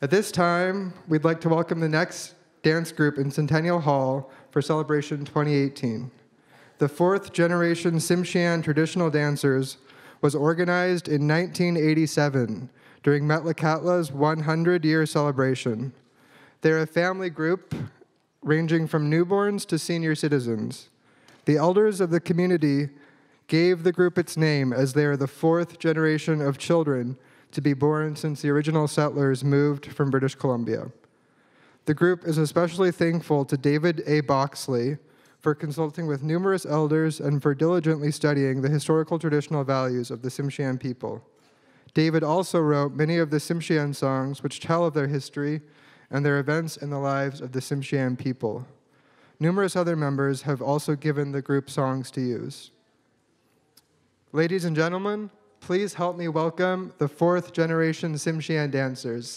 At this time, we'd like to welcome the next dance group in Centennial Hall for Celebration 2018. The fourth generation Tsimshian Traditional Dancers was organized in 1987 during Metlakatla's 100-year celebration. They're a family group ranging from newborns to senior citizens. The elders of the community gave the group its name as they are the fourth generation of children to be born since the original settlers moved from British Columbia. The group is especially thankful to David A. Boxley for consulting with numerous elders and for diligently studying the historical traditional values of the Tsimshian people. David also wrote many of the Tsimshian songs which tell of their history and their events in the lives of the Tsimshian people. Numerous other members have also given the group songs to use. Ladies and gentlemen, please help me welcome the fourth generation Tsimshian Dancers.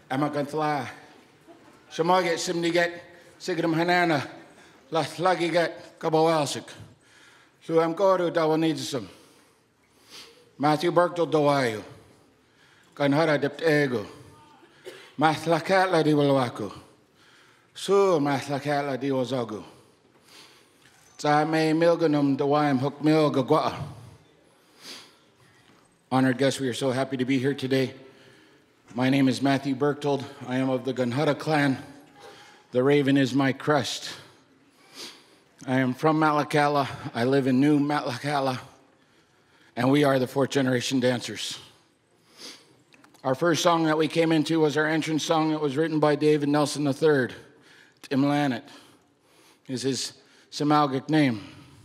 Amakantla. Shamaget Simniget, Sigam Hanana, Las Lagigat, Kabawalsik. Luam Goru Dawanidism. Matthew Berkdal Dawayu. Ganhara Dept Ego. Metlakatla di Walwaku. Su Metlakatla di Wazagu. Tsmaay Milganum Dawayam Hook Milgagwa. Honored guests, we are so happy to be here today. My name is Matthew Berkdal. I am of the Gunhutta clan. The raven is my crest. I am from Metlakatla. I live in New Metlakatla. And we are the fourth generation dancers. Our first song that we came into was our entrance song that was written by David Nelson III. Timlanet is his Semalgic name.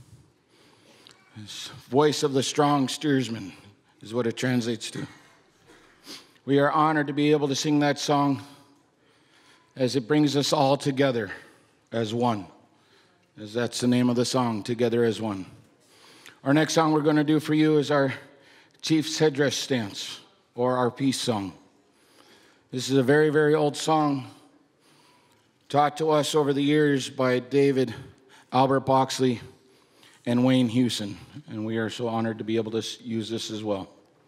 His voice of the strong steersman is what it translates to. We are honored to be able to sing that song as it brings us all together as one, as that's the name of the song, Together as One. Our next song we're going to do for you is our Chief's Headdress Dance, or our peace song. This is a very, very old song taught to us over the years by David Albert Boxley and Wayne Hewson, and we are so honored to be able to use this as well.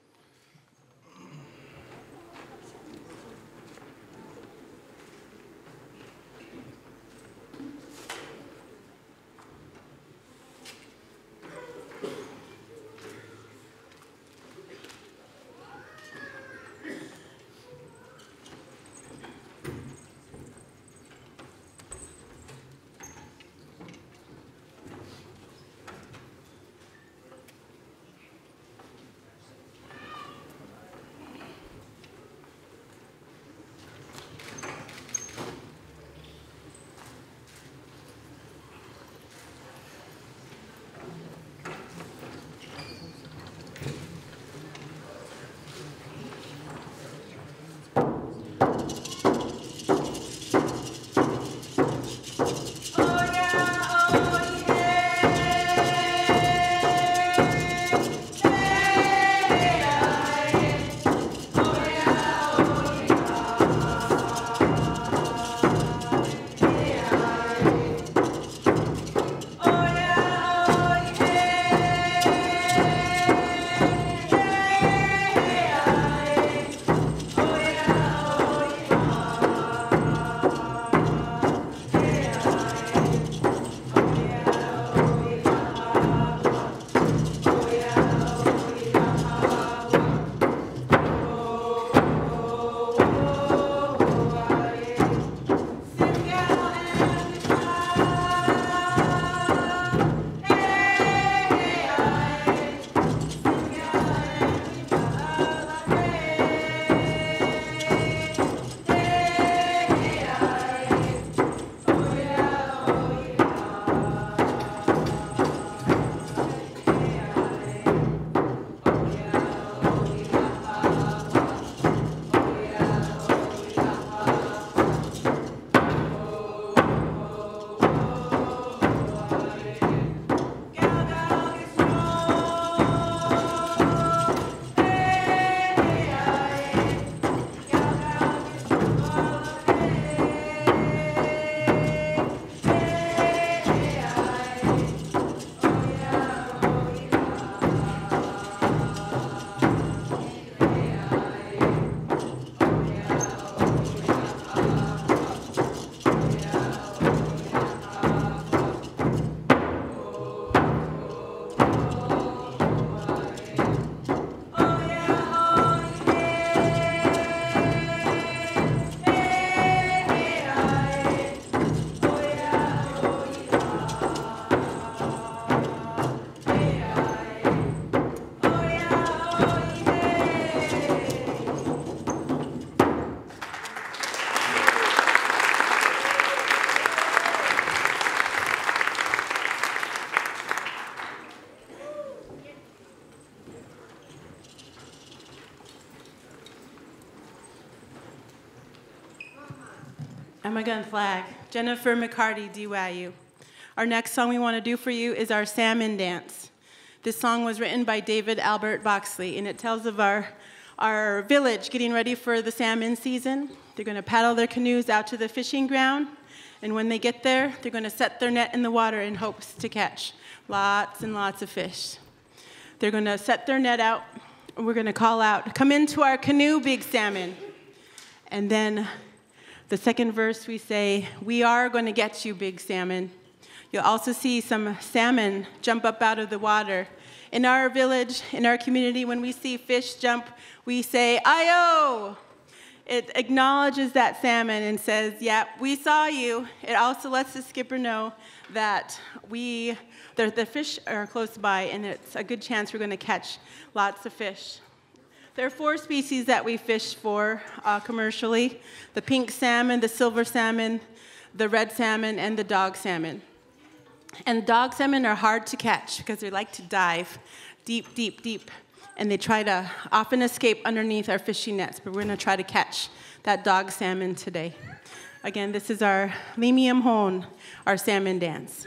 Amagun flag, Jennifer McCarty, DYU. Our next song we want to do for you is our Salmon Dance. This song was written by David Albert Boxley, and it tells of our our village getting ready for the salmon season. They're going to paddle their canoes out to the fishing ground, and when they get there, they're going to set their net in the water in hopes to catch lots and lots of fish. They're going to set their net out, and we're going to call out, "Come into our canoe, big salmon." And then the second verse we say, "We are going to get you, big salmon." You'll also see some salmon jump up out of the water. In our village, in our community, when we see fish jump, we say, "Ayo!" It acknowledges that salmon and says, "Yeah, we saw you." It also lets the skipper know that the fish are close by, and it's a good chance we're going to catch lots of fish. There are 4 species that we fish for commercially: the pink salmon, the silver salmon, the red salmon, and the dog salmon. And dog salmon are hard to catch because they like to dive deep, deep, deep. And they try to often escape underneath our fishing nets, but we're going to try to catch that dog salmon today. Again, this is our Limium Hon, our salmon dance.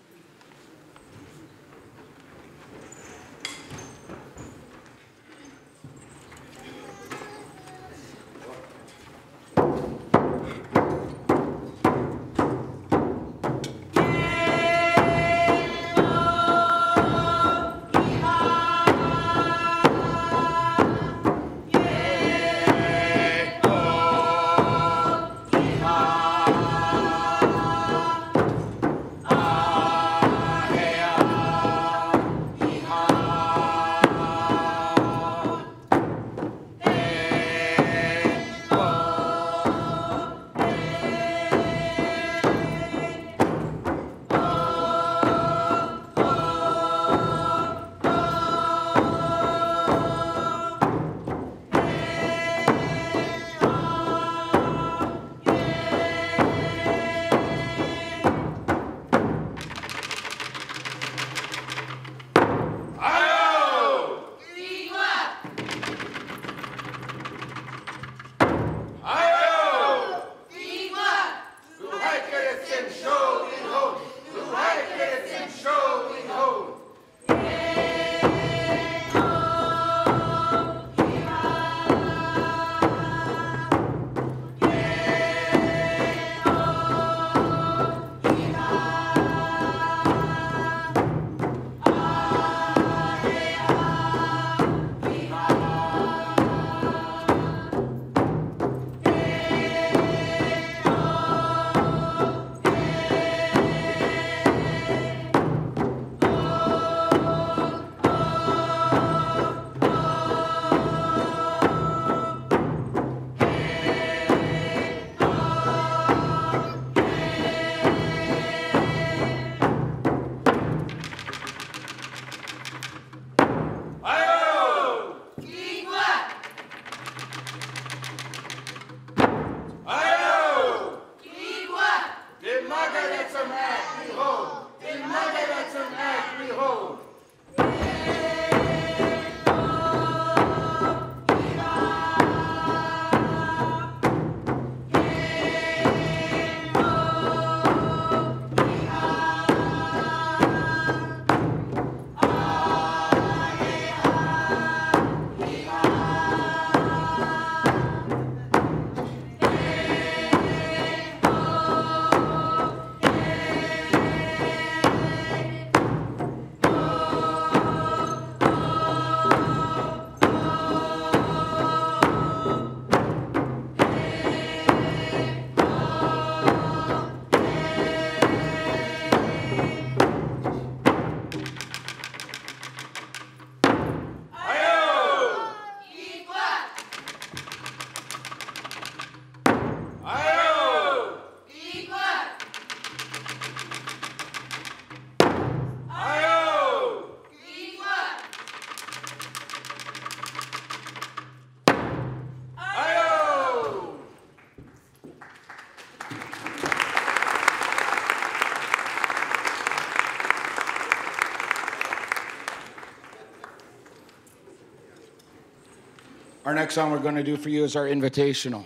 Our next song we're going to do for you is our invitational.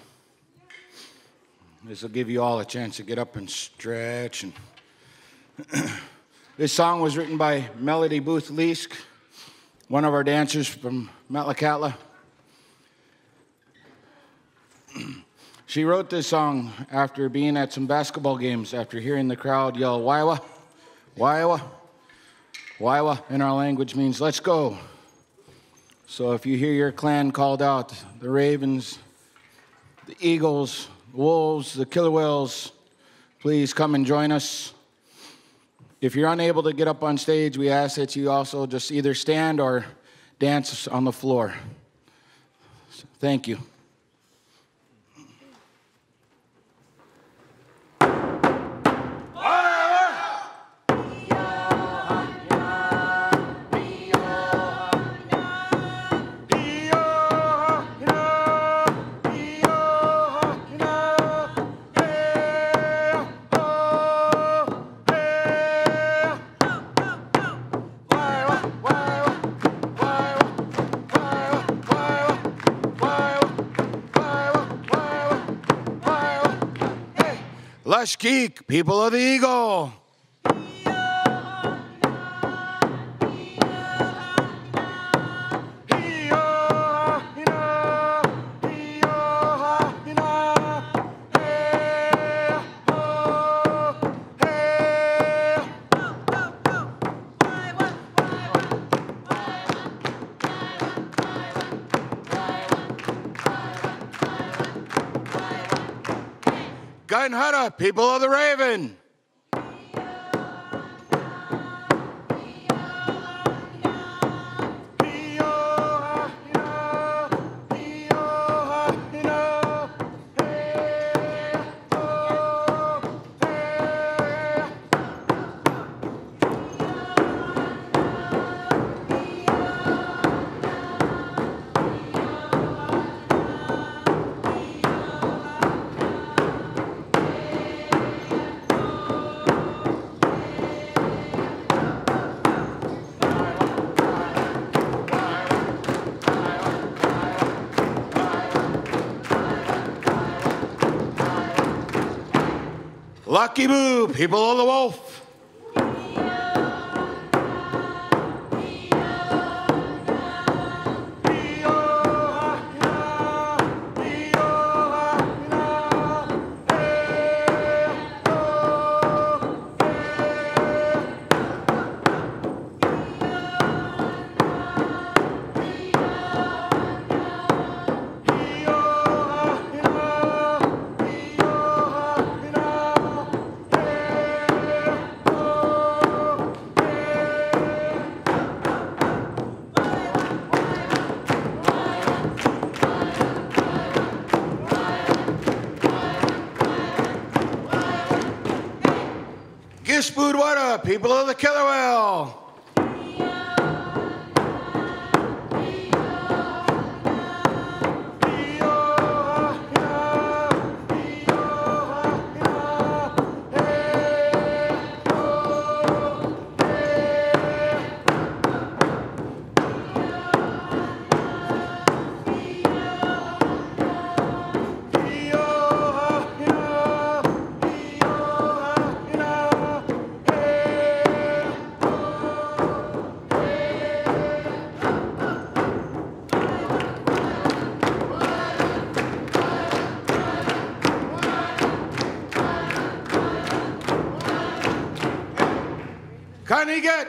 This will give you all a chance to get up and stretch. And this song was written by Melody Booth Leask, one of our dancers from Metlakatla. She wrote this song after being at some basketball games, after hearing the crowd yell, Waiwa, Waiwa. Waiwa in our language means let's go. So if you hear your clan called out, the ravens, the eagles, the wolves, the killer whales, please come and join us. If you're unable to get up on stage, we ask that you also just either stand or dance on the floor. Thank you. Lush Geek, people of the eagle. Gun Hutta, people of the Raven. Lucky Boo, people of the Wolf. Gishboodwada, people of the killer whale. Tlingit.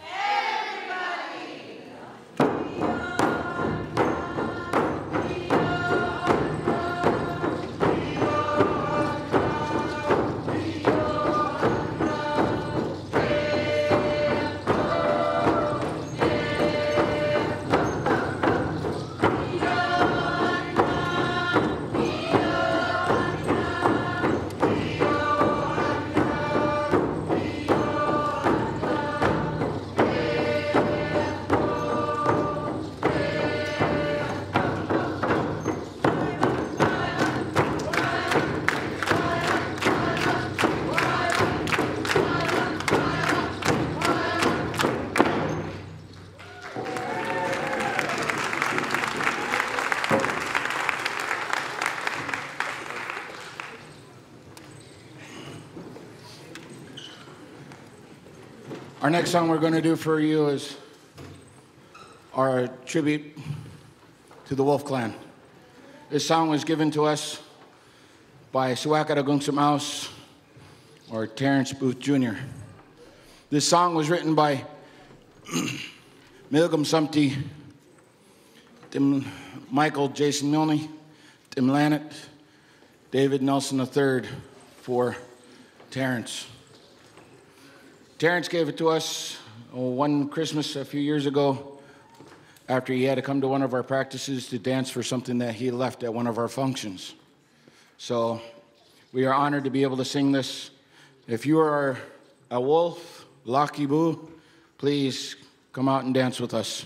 Our next song we're going to do for you is our tribute to the Wolf Clan. This song was given to us by Tsmaay or Terrence Booth Jr. This song was written by Milgam Sumty, Michael Jason Milne, Tim Lannett, David Nelson III for Terrence. Terrence gave it to us one Christmas a few years ago after he had to come to one of our practices to dance for something that he left at one of our functions. So we are honored to be able to sing this. If you are a wolf, Lucky Boo, please come out and dance with us.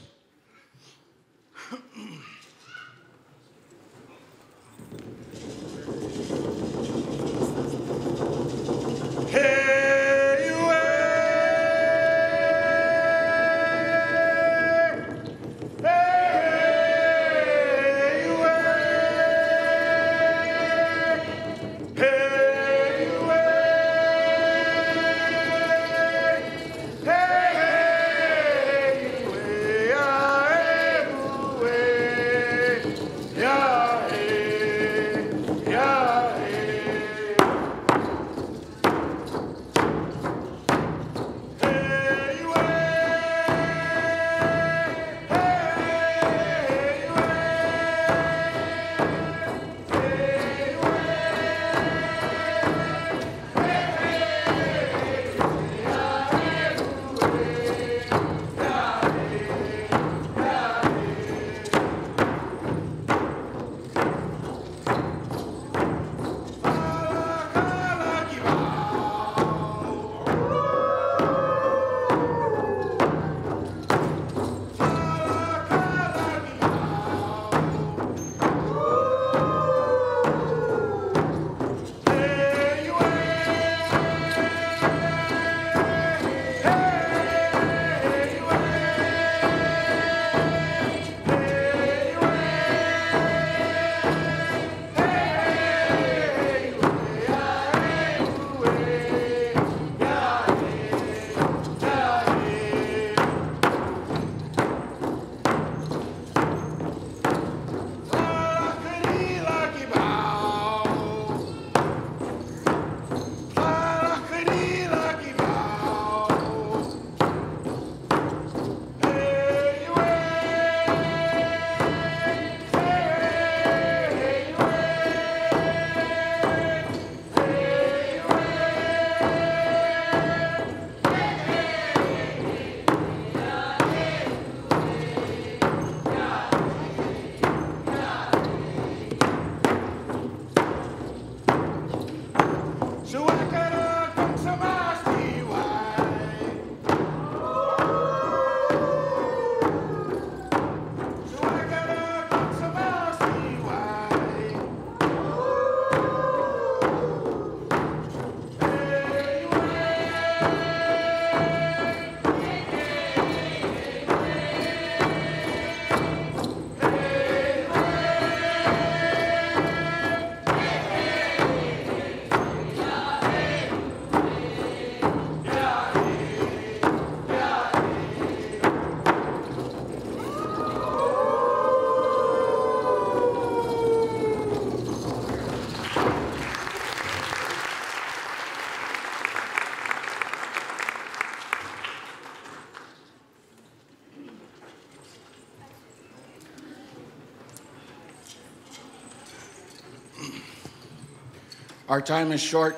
Our time is short,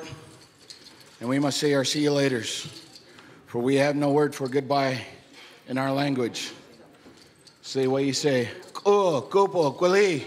and we must say our see you laters, for we have no word for goodbye in our language. Say what you say. Ko, kupo, kwali.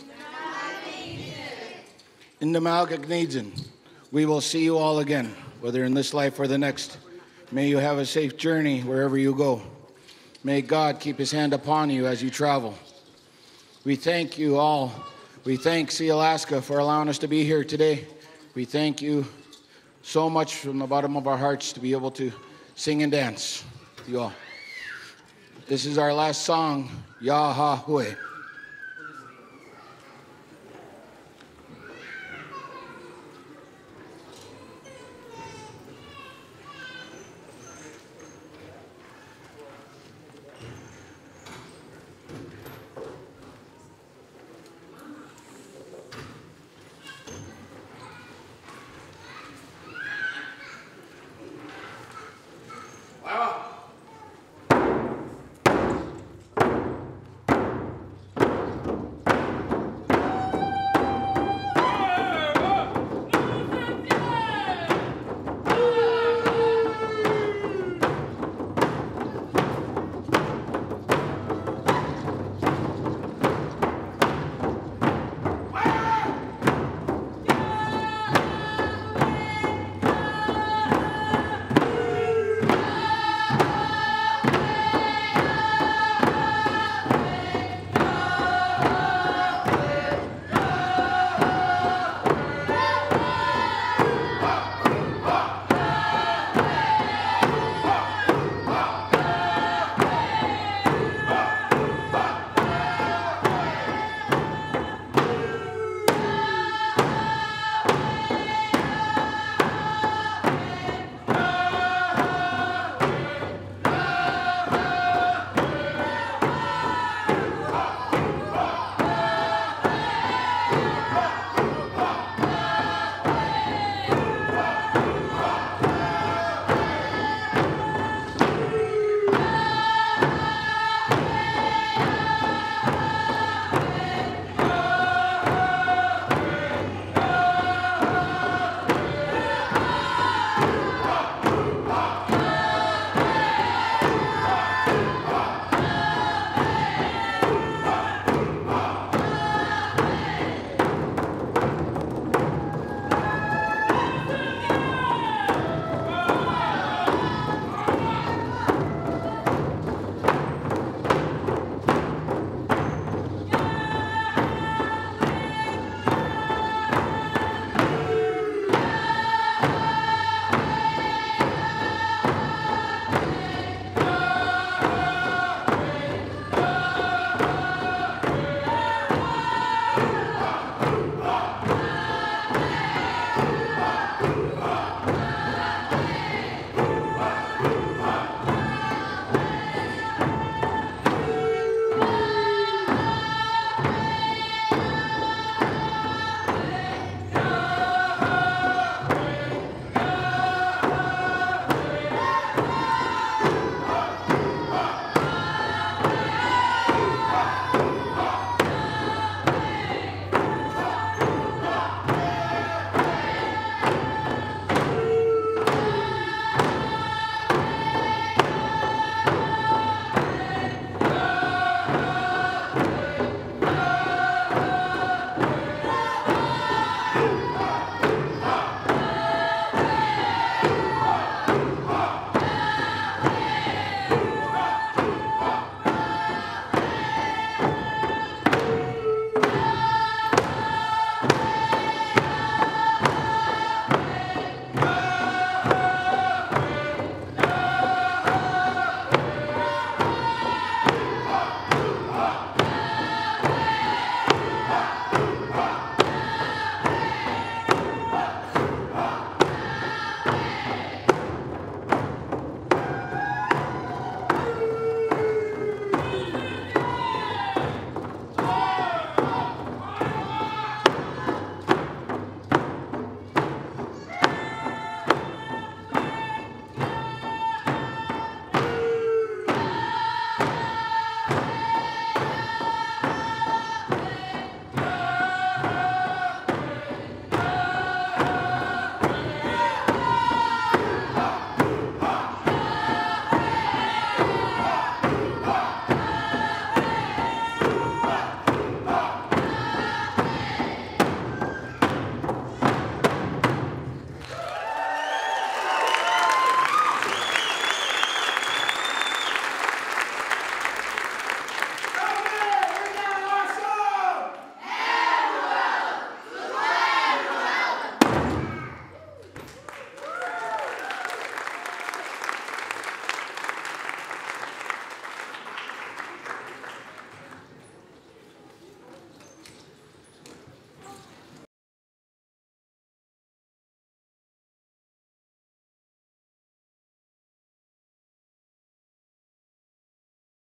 In the Metlakatla. We will see you all again, whether in this life or the next. May you have a safe journey wherever you go. May God keep his hand upon you as you travel. We thank you all. We thank Sealaska for allowing us to be here today. We thank you so much from the bottom of our hearts to be able to sing and dance with you all. This is our last song, Ya Ha Hue.